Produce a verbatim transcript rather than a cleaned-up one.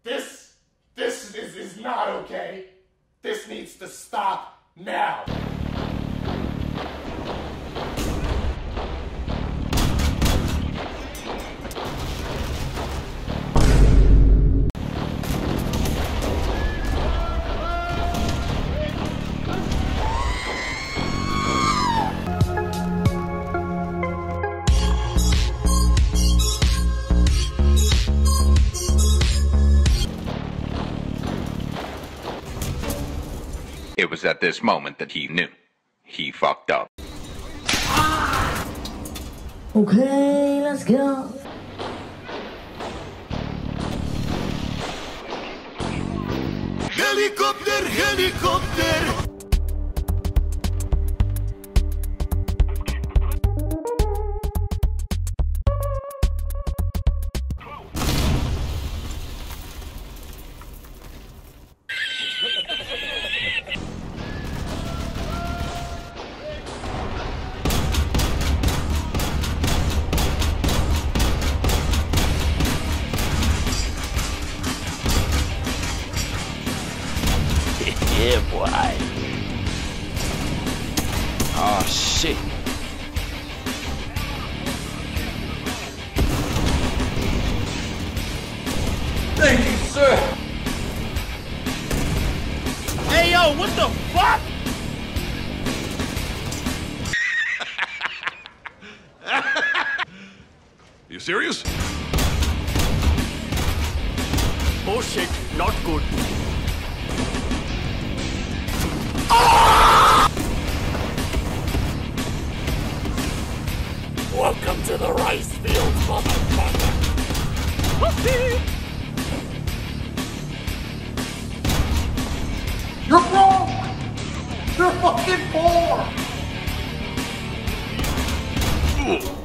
This, this is, is not okay. This needs to stop now. It was at this moment that he knew. He fucked up. Okay, let's go. Helicopter, helicopter. Yeah, boy. Oh, shit. Thank you, sir. Hey, yo, what the fuck? You serious? Oh, shit. Not good. Welcome to the rice fields, motherfucker. You're wrong. You're fucking poor.